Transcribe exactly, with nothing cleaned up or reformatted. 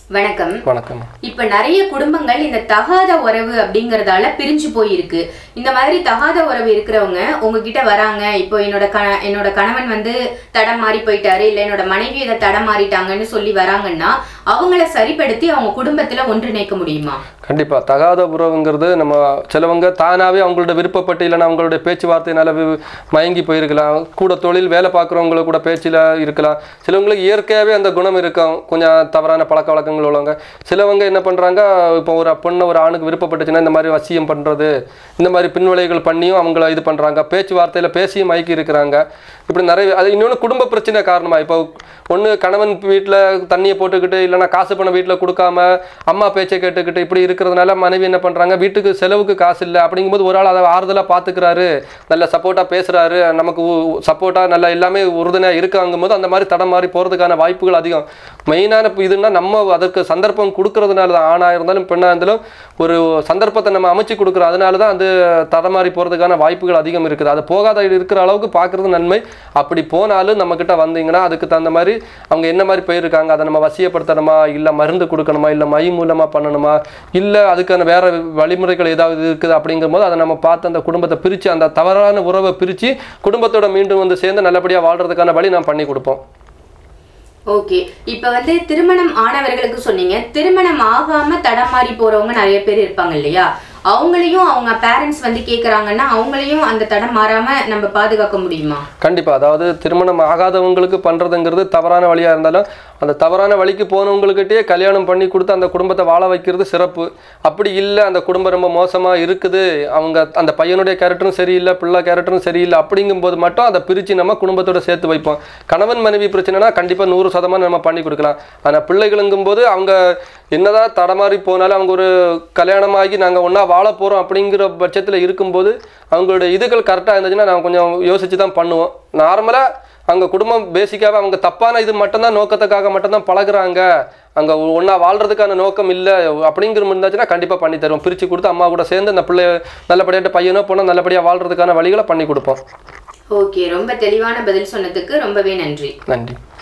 வணக்கம். வணக்கம். இப்ப நிறைய குடும்பங்கள் இந்த தகாத உறவு அப்படிங்கறதால பிரிஞ்சு போயிருக்கு. இந்த மாதிரி தகாத உறவு இருக்கிறவங்க உங்ககிட்ட வராங்க, இப்போ என்னோட என்னோட கணவன் வந்து தடம் மாறி போயிட்டாரு, இல்ல என்னோட மனைவி இதை தடம் மாறிட்டாங்கன்னு சொல்லி வராங்கன்னா அவங்கள சரிப்படுத்தி அவங்க குடும்பத்துல ஒன்றிணைக்க முடியுமா? கண்டிப்பா. தகாத உறவுங்கிறது நம்ம சிலவங்க தானாவே அவங்களோட விருப்பப்பட்டு இல்லைன்னா அவங்களுடைய பேச்சுவார்த்தையினால மயங்கி போயிருக்கலாம். கூட தொழில் வேலை பார்க்குறவங்கள கூட பேச்சில் இருக்கலாம். சிலவங்களுக்கு இயற்கையாகவே அந்த குணம் இருக்கும், கொஞ்சம் தவறான பழக்க வழக்கங்கள் உள்ளவங்க. சிலவங்க என்ன பண்ணுறாங்க, இப்போ ஒரு பொண்ணு ஒரு ஆணுக்கு விருப்பப்பட்டுச்சுன்னா இந்த மாதிரி வசியம் பண்ணுறது, இந்த மாதிரி பின்விளைகள் பண்ணியும் அவங்கள இது பண்ணுறாங்க. பேச்சுவார்த்தையில் பேசியும் மயக்கி இருக்கிறாங்க. இப்படி நிறைய அது இன்னொன்று குடும்ப பிரச்சனை காரணமாக. இப்போ ஒன்று கணவன் வீட்டில் தண்ணியை போட்டுக்கிட்டு இல்லைன்னா காசு பணம் வீட்டில் கொடுக்காம அம்மா பேச்சை கேட்டுக்கிட்டு இப்படி இருக்கிறதுனால மனைவி என்ன பண்ணுறாங்க, வீட்டுக்கு செலவுக்கு காசு இல்லை அப்படிங்கும்போது ஒரு ஆள் அதை ஆறுதலாக பார்த்துக்கிறாரு, நல்ல சப்போர்ட்டாக பேசுகிறாரு, நமக்கு சப்போர்ட்டாக நல்லா எல்லாமே உறுதுணையாக இருக்காங்கும் போது அந்த மாதிரி தடம் மாறி போகிறதுக்கான வாய்ப்புகள் அதிகம். மெயினான இதுன்னா நம்ம அதற்கு சந்தர்ப்பம் கொடுக்கறதுனால தான், ஆணாக இருந்தாலும் பெண்ணாக இருந்தாலும் ஒரு சந்தர்ப்பத்தை நம்ம அமைச்சு கொடுக்குறோம். அதனால தான் அது தடமாறி போகிறதுக்கான வாய்ப்புகள் அதிகம் இருக்குது. அது போகாத இருக்கிற அளவுக்கு பார்க்குறது நன்மை. அப்படி போனாலும் நம்மக்கிட்ட வந்தீங்கன்னா அதுக்கு தகுந்த மாதிரி அவங்க என்ன மாதிரி போயிருக்காங்க, அதை நம்ம வசியப்படுத்தணுமா, இல்லை மருந்து கொடுக்கணுமா, இல்லை மை மூலமாக பண்ணணுமா, இல்லை அதுக்கான வேறு வழிமுறைகள் ஏதாவது இருக்குது அப்படிங்கும் போது அதை நம்ம பார்த்து அந்த குடும்பத்தை பிரித்து அந்த தவறான உறவை பிரித்து குடும்பத்தோட மீண்டும் வந்து சேர்ந்து நல்லபடியாக வாழ்கிறதுக்கான வழி நாம் பண்ணி கொடுப்போம். ஓகே. இப்ப வந்து திருமணம் ஆனவர்களுக்கு சொன்னீங்க, திருமணம் ஆகாம தடம் மாறி போறவங்க நிறைய பேர் இருப்பாங்க இல்லையா, அவங்களையும் அவங்க பேரண்ட்ஸ் வந்து கேட்குறாங்கன்னா அவங்களையும் அந்த தடம் மாறாம நம்ம பாதுகாக்க முடியுமா? கண்டிப்பா. அதாவது திருமணம் ஆகாதவங்களுக்கு பண்றதுங்கிறது தவறான வழியா இருந்தாலும் அந்த தவறான வழிக்கு போனவங்ககிட்டயே கல்யாணம் பண்ணி கொடுத்து அந்த குடும்பத்தை வாழ வைக்கிறது சிறப்பு. அப்படி இல்லை, அந்த குடும்பம் ரொம்ப மோசமா இருக்குது, அவங்க அந்த பையனுடைய கேரக்டரும் சரியில்லை, பிள்ளை கேரக்டரும் சரியில்லை அப்படிங்கும்போது மட்டும் அதை பிரித்து நம்ம குடும்பத்தோட சேர்த்து வைப்போம். கணவன் மனைவி பிரச்சனைனா கண்டிப்பாக நூறு சதமானம் நம்ம பண்ணி கொடுக்கலாம். ஆனால் பிள்ளைகளுங்கும் போது அவங்க என்னதான் தடமாறி போனாலும் அவங்க ஒரு கல்யாணமாகி நாங்கள் ஒன்றா வாழ போகிறோம் அப்படிங்கிற பட்சத்தில் இருக்கும்போது அவங்களுடைய இதுகள் கரெக்டாக இருந்துச்சுன்னா நாங்கள் கொஞ்சம் யோசித்து தான் பண்ணுவோம். நார்மலாக அவங்க குடும்பம் பேசிக்காகவே அவங்க தப்பான இது மட்டும்தான் நோக்கத்துக்காக மட்டும்தான் பழகுறாங்க, அங்கே ஒன்றா வாழ்கிறதுக்கான நோக்கம் இல்லை அப்படிங்கிற இருந்தாச்சுன்னா கண்டிப்பாக பண்ணி தருவோம். பிரித்து கொடுத்து அம்மா கூட சேர்ந்து அந்த பிள்ளை நல்லபடியாக பையனோ போனால் நல்லபடியாக வாழ்கிறதுக்கான வழிகளை பண்ணி கொடுப்போம். ஓகே, ரொம்ப தெளிவான பதில் சொன்னதுக்கு ரொம்பவே நன்றி. நன்றி.